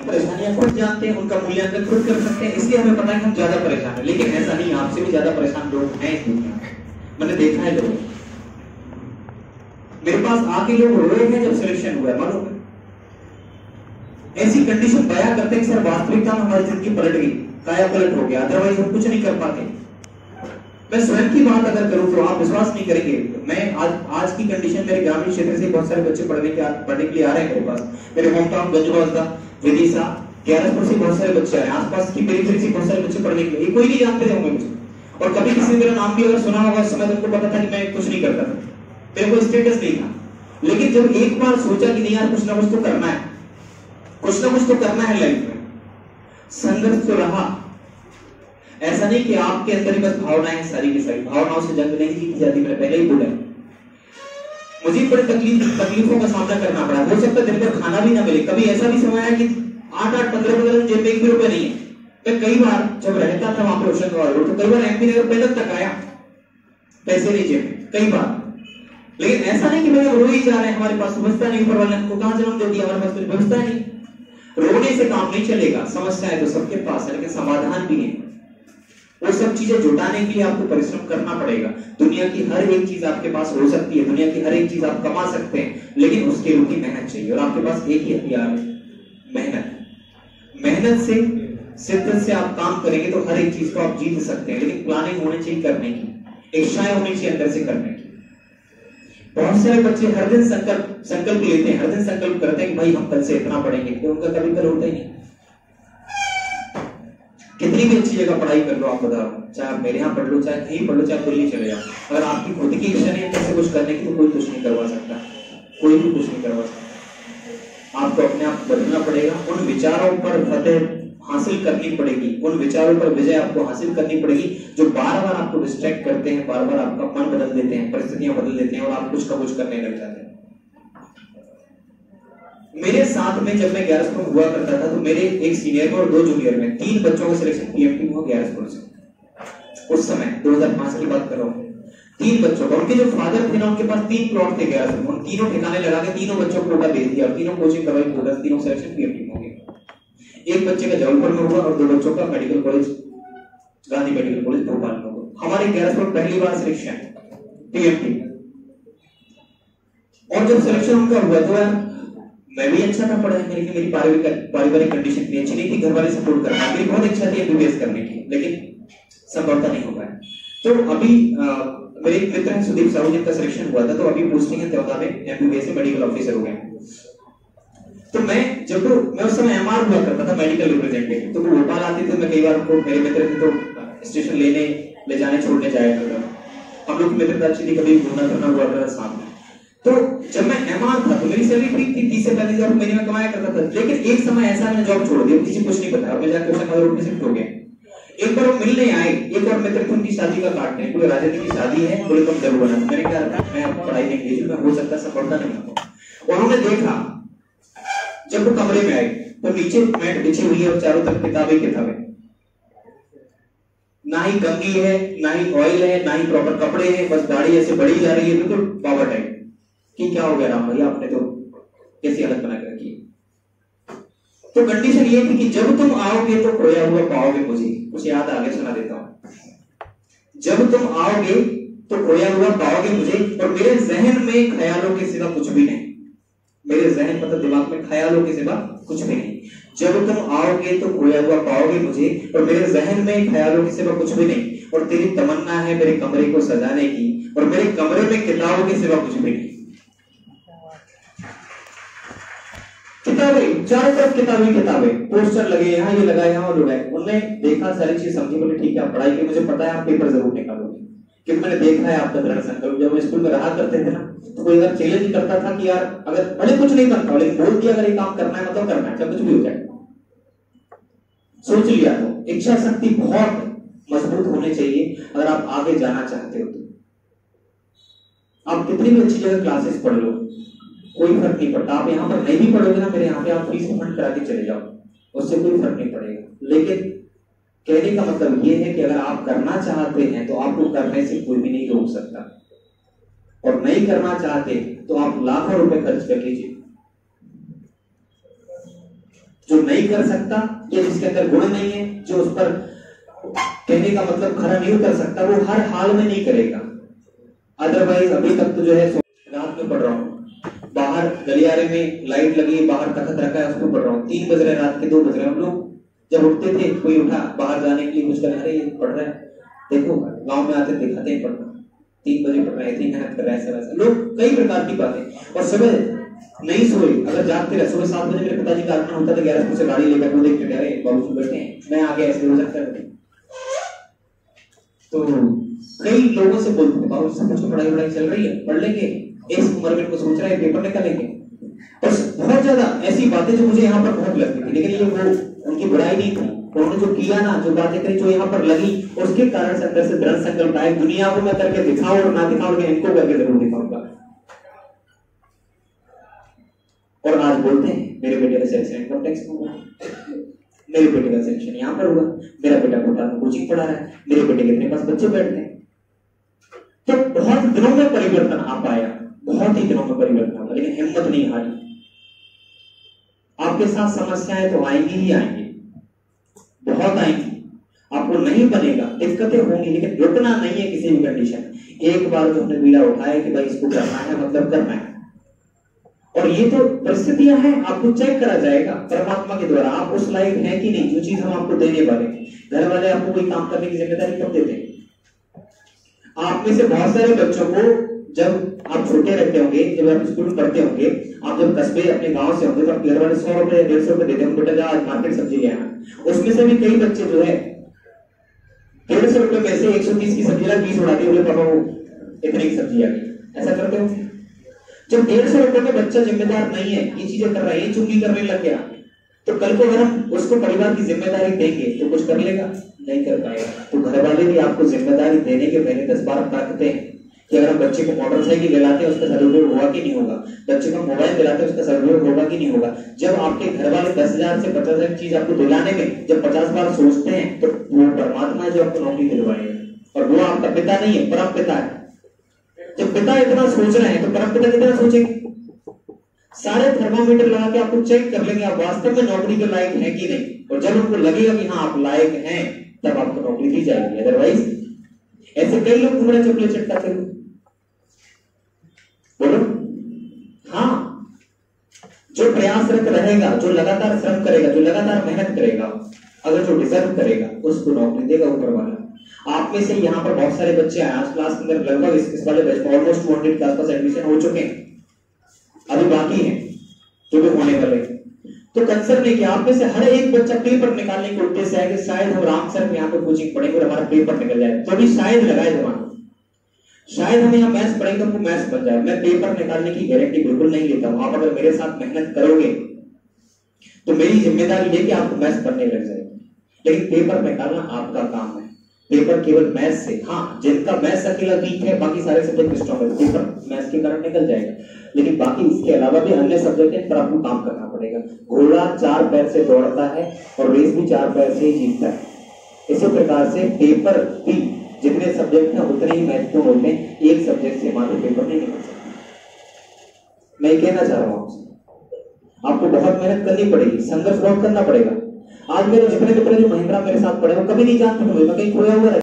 परेशानियां खुद जानते हैं, उनका मूल्यांकन खुद कर सकते हैं, इसलिए हमें पता है कि हम ज्यादा परेशान हैं। लेकिन ऐसा नहीं, आपसे भी ज्यादा परेशान लोग हैं इस दुनिया में। मैंने देखा है लोग, मेरे पास आके लोग रोए हैं जब सिलेक्शन हुआ है, मालूम है? ऐसी कंडीशन बयां करते हैं कि सर वास्तविकता में हमारी जिंदगी पलट गई, काया पलट हो गया, अदरवाइज हम कुछ नहीं कर पाते। मैं स्वयं की बात अगर करूं तो आप विश्वास नहीं करेंगे। मैं आज की कंडीशन, मेरे ग्रामीण क्षेत्र से बहुत सारे बच्चे पढ़ने के लिए आ रहे हैं मेरे पास। मेरे होम टाउन गंजबाजदा, विदिशा, ग्यारसपुर से बहुत सारे बच्चे आ रहे हैं, आसपास की पेरिफेरी से बहुत सारे बच्चे पढ़ने के लिए। कोई नहीं जानते होंगे मुझे, और कभी किसी ने मेरा नाम भी अगर सुना होगा, उस समय तुमको पता था कि मैं कुछ नहीं करता था, मेरे को स्टेटस नहीं था। लेकिन जब एक बार सोचा कि नहीं यार कुछ ना कुछ तो करना है, कुछ ना कुछ तो करना है लाइफ में, संघर्ष तो रहा। ऐसा नहीं कि आपके अंदर ही बस भावनाएं सारी की सारी, भावनाओं से जंग नहीं जीती जाती, मैंने पहले ही बोला। मुझे बड़े तकलीफों का सामना करना पड़ा। हो सकता है दिन भर खाना भी ना मिले, कभी ऐसा भी समय आया कि 8-8, 15 जेब में 1 भी रुपए नहीं है। मैं कई बार जब रहता था वहां पे होशंगाबाद रोड, तो कई बार एमपी नगर पैदल तक आया, पैसे नहीं जेब में, कई बार। लेकिन ऐसा नहीं कि मेरे रो ही जा रहे हैं, हमारे पास व्यवस्था नहीं, ऊपर वाले ने हमको कहां जन्म दे दिया, हमारे पास कुछ व्यवस्था नहीं। रोने से काम नहीं चलेगा, समस्याएं तो सबके पास है, लेकिन समाधान भी है। वो सब चीजें जुटाने के लिए आपको परिश्रम करना पड़ेगा। दुनिया की हर एक चीज आपके पास हो सकती है, दुनिया की हर एक चीज आप कमा सकते हैं, लेकिन उसके लिए मेहनत चाहिए। और आपके पास एक ही हथियार है, मेहनत। मेहनत से, शिद्दत से आप काम करेंगे तो हर एक चीज को आप जीत सकते हैं। लेकिन प्लानिंग होनी चाहिए करने की, इच्छाएं होनी चाहिए अंदर से करने की। बहुत सारे बच्चे हर दिन संकल्प लेते हैं, हर दिन संकल्प करते हैं कि भाई हम कल से इतना पढ़ेंगे, तो उनका कभी कल होता ही नहीं। कितनी भी अच्छी जगह पढ़ाई कर लो, आप बता रहा हूं, चाहे आप मेरे यहाँ पढ़ लो, चाहे कहीं पढ़ लो, चाहे दिल्ली चले जाओ, अगर आपकी खुद की इच्छा नहीं है कैसे कुछ करने की, तो कोई कुछ नहीं करवा सकता, कोई भी कुछ नहीं करवा सकता। आपको अपने आप बदलना पड़ेगा, उन विचारों पर फतेह हासिल करनी पड़ेगी, उन विचारों पर विजय आपको हासिल करनी पड़ेगी जो बार बार आपको डिस्ट्रैक्ट करते हैं, बार बार आपका मन बदल देते हैं, परिस्थितियां बदल देते हैं और आप कुछ का कुछ करने लग जाते हैं। मेरे साथ में जब मैं ग्यारसपुर में हुआ करता था, तो मेरे एक सीनियर में और 2 जूनियर में 3 बच्चों का सिलेक्शन पीएमटी हुआ ग्यारसपुर से। उस समय 2005 की बात कर रहा हूँ। 3 बच्चों का, उनके जो फादर थे ना, उनके पास 3 प्लॉट थे ग्यारसपुर में, उन तीनों ठिकाने लगा के तीनों बच्चों को कोटा भेज दिया और तीनों कोचिंग करवाई, कोटा तीनों सिलेक्शन पीएमटी में हो गए। एक बच्चे का जबलपुर में हुआ और 2 बच्चों का medical college, Gandhi medical college Bhopal में हुआ। हमारे ग्यारसपुर पहली बार सिलेक्शन पीएमटी। और जब सिलेक्शन उनका हुआ तो यार मैं भी अच्छा था पढ़ने में, लेकिन मेरी पारिवारिक कंडीशन इतनी अच्छी नहीं थी, घर वाले सपोर्ट करना, मेरी बहुत इच्छा थी एमबीबीएस करने की, लेकिन संभवतः नहीं हो पाया। तो अभी मेरे एक मित्र हैं सुदीप साहू, जिनका सिलेक्शन हुआ था, तो अभी पोस्टिंग है तेवदा में, एमबीबीएस में मेडिकल ऑफिसर हो गए। तो मैं उस समय एमआर हुआ करता था, मेडिकल रिप्रेजेंटेटिव, तो वो भोपाल आते थे, मैं कई बार उनको, मेरे मित्र थे तो स्टेशन ले जाने छोड़ने जाया करता। हम लोग की मित्रता अच्छी थी, कभी घूमना फिरना हुआ करता साथ में। तो जब मैं एमआर था तो मेरी सैलरी ठीक थी, 30 से 35,000 महीने में कमाया करता था। लेकिन एक समय ऐसा मैंने जॉब छोड़ दिया, किसी कुछ नहीं पता, और मैं जाके होशंगाबाद रोड पे शिफ्ट हो गया। एक बार वो मिलने आए, एक और मित्र थे, उनकी शादी का कार्ड है, पूरे राजेंद्र की शादी है, बोले तुम जरूर आना। मैंने कहा मैं पढ़ाई में engaged हूं, मैं हो सकता सफलता नहीं हो। उन्होंने देखा, जब वो कमरे में आए तो नीचे मैट बिछी हुई है और चारों तरफ किताबें किताबें, ना ही कंघी है, ना ही ऑयल है, ना ही प्रॉपर कपड़े हैं, बस दाढ़ी ऐसे बढ़ी जा रही है, बिल्कुल बाबा टाइप कि क्या हो गया राम भैया, आपने तो कैसी हालत बना के रखी। तो कंडीशन ये थी कि जब तुम आओगे तो खोया हुआ पाओगे मुझे। कुछ याद आगे सुना देता हूं। जब तुम आओगे तो खोया हुआ पाओगे मुझे, और मेरे जहन में ख्यालों के सिवा कुछ भी नहीं। मेरे जहन मतलब दिमाग में ख्यालों के सिवा कुछ भी नहीं। जब तुम आओगे तो खोया हुआ पाओगे मुझे, और मेरे जहन में ख्यालों के सिवा कुछ भी नहीं। और तेरी तमन्ना है मेरे कमरे को सजाने की, और मेरे कमरे में किताबों के सिवा कुछ भी नहीं। किताबें, चारों तरफ किताबें किताबें, पोस्टर लगे, यहाँ ये लगा, यहाँ वो लगा। उन्होंने देखा, सारी चीज समझी, बोले ठीक है आप पढ़ाई के, मुझे पता है आप पेपर जरूर निकालोगे, क्योंकि मैंने देखा है आपका दृढ़ संकल्प। जब स्कूल में रहा करते थे ना, तो कोई अगर चैलेंज करता था कि यार अगर भले कुछ नहीं बनता, लेकिन बोल दिया अगर ये काम करना है मतलब करना है, चाहे कुछ भी हो जाए, सोच लिया तो। इच्छा शक्ति बहुत मजबूत होनी चाहिए अगर आप आगे जाना चाहते हो। तो आप कितनी भी अच्छी जगह क्लासेस पढ़ लो, कोई फर्क नहीं पड़ता। आप यहाँ पर नहीं भी पढ़ोगे ना, मेरे यहाँ पे आप फीस फंड करा के चले जाओ, उससे कोई फर्क नहीं पड़ेगा। लेकिन कहने का मतलब ये है कि अगर आप करना चाहते हैं तो आपको करने से कोई भी नहीं रोक सकता, और नहीं करना चाहते तो आप लाखों रुपए खर्च कर लीजिए, जो नहीं कर सकता या जिसके अंदर गुण नहीं है, जो उस पर कहने का मतलब खरा नहीं उतर सकता, वो हर हाल में नहीं करेगा। अदरवाइज अभी तक तो जो है रात में पढ़ रहा हूँ, बाहर गलियारे में लाइट लगी, बाहर तखत रखा है, उसको पढ़ रहा हूँ, 3 बज रहे, रात के 2 बज रहे। हम लोग जब उठते थे, कोई उठा बाहर जाने के लिए कुछ कर, अरे पढ़ रहा है, देखो गांव में आते दिखाते हैं पढ़ना, 3 बजे पढ़ रहा है, इतनी मेहनत कर रहा है, ऐसा वैसा लोग कई प्रकार की बातें। और सुबह नहीं सोए, अगर जागते रहे, सुबह 7 बजे मेरे पिताजी का आगमन होता था, 11 बजे से गाड़ी लेकर वो देखते थे, अरे बाबू बैठे हैं, मैं आगे ऐसे हो सकता है। तो कई लोगों से बोलते थे, बाबू सब कुछ पढ़ाई चल रही है, पढ़ लेंगे, इस उम्र में कुछ सोच रहे हैं, पेपर निकालेंगे। और बहुत ज्यादा ऐसी बातें जो मुझे यहाँ पर बहुत लगती थी, लेकिन ये वो उनकी बुराई नहीं थी। उन्होंने जो किया ना, जो बातें करी, जो यहाँ पर लगी, उसके कारण से अंदर से दृढ़ संकल्प आए, दुनिया को मैं करके दिखाऊं और ना दिखाऊं, लेकिन इनको करके जरूर दिखाऊंगा। और आज बोलते हैं मेरे बेटे का सिलेक्शन इनकम टैक्स में हुआ, मेरे बेटे का सिलेक्शन यहाँ पर हुआ, मेरा बेटा भोपाल में कोचिंग पढ़ा रहा है, मेरे बेटे के अपने पास बच्चे बैठते हैं। तो बहुत दिनों में परिवर्तन आ पाया, बहुत ही दिनों में परिवर्तन हुआ, लेकिन हिम्मत नहीं हारी। आपके साथ समस्याएं तो आएंगी ही आएंगी, बहुत आएंगी, आपको नहीं बनेगा, दिक्कतें होंगी, लेकिन रुकना नहीं है किसी भी कंडीशन। एक बार जो हमने बीड़ा उठाया कि भाई इसको करना है, मतलब करना है। और ये तो परिस्थितियां हैं, आपको चेक करा जाएगा परमात्मा के द्वारा, आप उस लायक हैं कि नहीं, जो चीज हम आपको देने वाले हैं। घर वाले आपको कोई काम करने की जिम्मेदारी कब देते हैं? आप में से बहुत सारे बच्चों को जब आप छोटे रहते होंगे, जब आप स्कूल में पढ़ते होंगे, आप जब कस्बे अपने गांव से होंगे, तो आप घर वाले 100 रुपए 150 रुपए देते होंगे, बेटा जा आज मार्केट सब्जी ले आना। उसमें से भी कई बच्चे जो है 150 रुपए में से 130 की सब्जी ला 20 उड़ा दी, बोले पापा वो इतनी की सब्जी आ गई। ऐसा करते हो? जब 150 रुपए में बच्चा जिम्मेदार नहीं है, ये चीजें कर रहा है, ये चुगली करने लग गया, तो कल को अगर हम उसको परिवार की जिम्मेदारी देंगे तो कुछ कर लेगा? नहीं कर पाएगा। तो घर वाले भी आपको जिम्मेदारी देने के पहले 10 बार ताकते हैं कि अगर हम बच्चे को मोटरसाइकिल दिलाते हैं, उसका सदुपयोग होगा कि नहीं होगा, बच्चे को मोबाइल दिलाते हैं, उसका सदुपयोग होगा कि नहीं होगा। जब आपके घर वाले 10,000 से 50,000 चीज आपको दिलाने में जब 50 बार सोचते हैं, तो वो परमात्मा है जो आपको नौकरी दिलवाएगा, और वो आपका पिता नहीं है, परम पिता है। जब पिता इतना सोच रहे हैं तो परम पिता कितना सोचेंगे? सारे थर्मामीटर लगा के आपको चेक कर लेंगे आप वास्तव में नौकरी के लायक हैं कि नहीं, और जब उनको लगेगा कि हाँ आप लायक हैं, तब आपको नौकरी दी जाएगी। अदरवाइज ऐसे कई लोग घूमने चपले चटकाते हुए, बोलो हाँ, जो प्रयासरत रहेगा, जो लगातार श्रम करेगा, जो लगातार मेहनत करेगा, अगर जो डिजर्व करेगा, उसको नौकरी देगा ऊपर वाला। आप में से यहाँ पर बहुत सारे बच्चे आए, आज क्लास के अंदर लगभग इस वाले बैच में ऑलमोस्ट 200 के आसपास एडमिशन हो चुके हैं, अभी बाकी हैं जो भी होने वाले। तो कंसर्न है कि आप में से हर एक बच्चा पेपर निकालने के उद्देश्य है कि शायद हम राम सर यहाँ पे कोचिंग पढ़ेंगे और हमारा पेपर निकल जाए, तो भी शायद लगाए जमाना, शायद हम यहाँ मैथ्स पढ़ेंगे तो मैथ्स बन जाए। मैं पेपर निकालने की गारंटी बिल्कुल नहीं लेता हूँ। आप अगर मेरे साथ मेहनत करोगे तो मेरी जिम्मेदारी है कि आपको मैथ्स पढ़ने लग जाएगी, लेकिन पेपर निकालना आपका काम है। पेपर केवल मैथ्स से, हाँ जिनका मैथ्स अकेला वीक है, बाकी सारे सब्जेक्ट स्ट्रॉन्ग है, पेपर मैथ्स के कारण निकल जाएगा, लेकिन बाकी इसके अलावा भी अन्य सब्जेक्ट है पर आपको काम करना पड़ेगा। घोड़ा 4 पैर से दौड़ता है और रेस भी 4 पैर से ही जीतता है। इसी प्रकार से पेपर भी जितने सब्जेक्ट हैं उतने ही महत्वपूर्ण होते हैं, एक सब्जेक्ट से मात्र पेपर नहीं निकल सकता। मैं ये कहना चाह रहा हूँ आपसे, आपको बहुत मेहनत करनी पड़ेगी, संघर्ष बहुत करना पड़ेगा। आज मेरे जितने मित्र जो महिंद्रा मेरे साथ पढ़े वो कभी नहीं जानते थे मैं कहीं खोया हुआ